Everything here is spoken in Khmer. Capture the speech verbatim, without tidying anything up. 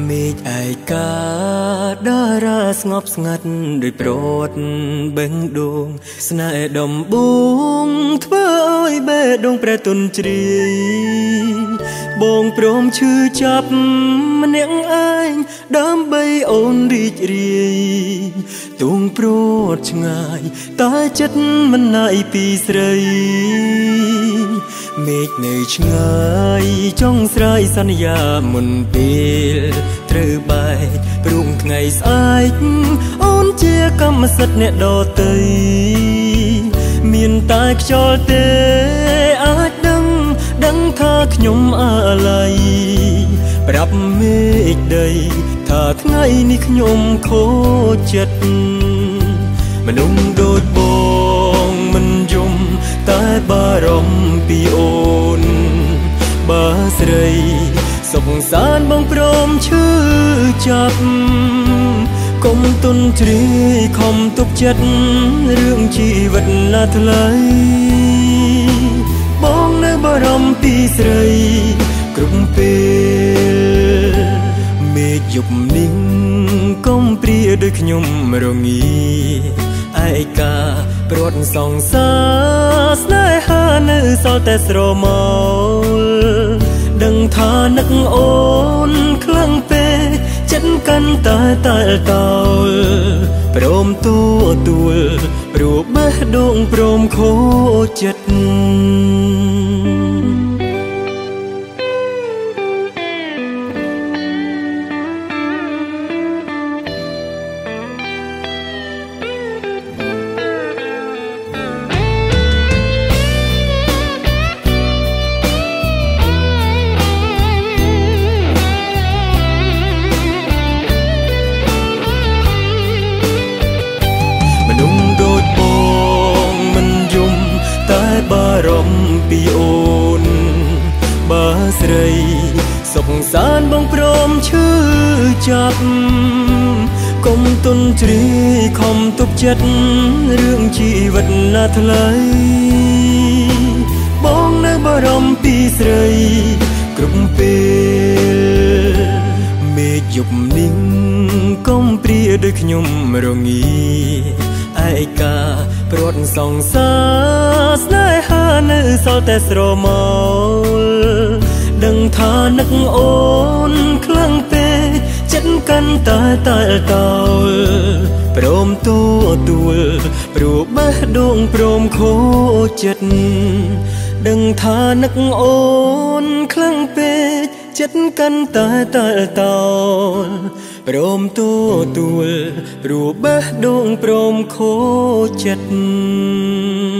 មេឃឯកាតារាស្ងប់ស្ងាត់ដោយប្រត់បេះដូងស្នេហ៍ដំបងធ្វើឲ្យបេះដូងប្រែទុនជ្រាយបងព្រមឈឺចាប់ម្នាក់ឯងដើម្បីអូនរីករាយទួងព្រួតឆ្ងាយតែចិត្តមិនណាយពីស្រីមេឃនៅឆ្ងាយចង់ស្រ័យសន្យាមុនពេលត្រូវបែកព្រមថ្ងៃស្អែកអូនជាកម្មសិទ្ធិអ្នកដទៃមានតែខ្យល់ទេអាចដឹងដឹងថាខ្ញុំអាឡ័យប្រាប់មេឃដីថាថ្ងៃនេះខ្ញុំខូចចិត្តមនុស្សដូចបងមិនយំតែបារម្ភពីអូនបើស្រីសុខសាន្តបងព្រមឈឺចាប់កុំទុនជ្រាយខំទុកចិត្តរឿងជីវិតណាថ្លៃបងនៅបារម្ភពីស្រីគ្រប់ពេលមេឃយប់នេះកុំព្រាដូចខ្ញុំរងាឯកាព្រាត់សងសាស្នេហានៅសល់តែស្រមោលដឹងថានឹកអូនខ្លាំងពេកចិត្តកាន់តែតែលតោលព្រមទទួលព្រោះបេះដូងព្រមខូចចិត្តបារម្ភពីអូនបើស្រីសុខសាន្តបងព្រមឈឺចាប់កុំទុនជ្រាយខំទុកចិត្តរឿងជីវិតណាថ្លៃបងនៅបារម្ភពីស្រីគ្រប់ពេលមេឃយប់នេះកុំព្រាដូចខ្ញុំរងាឯកាព្រាត់សងសាស្នេហានៅសល់តែស្រមោលដឹងថានឹកអូនខ្លាំងពេកចិត្តកាន់តែតែលតោលព្រមទទួលព្រោះបេះដូងព្រមខូចចិត្តដឹងថានឹកអូនខ្លាំងពេកចិត្តកាន់តែតែលតោលព្រមទទួលព្រោះបេះដូងព្រមខូចចិត្ត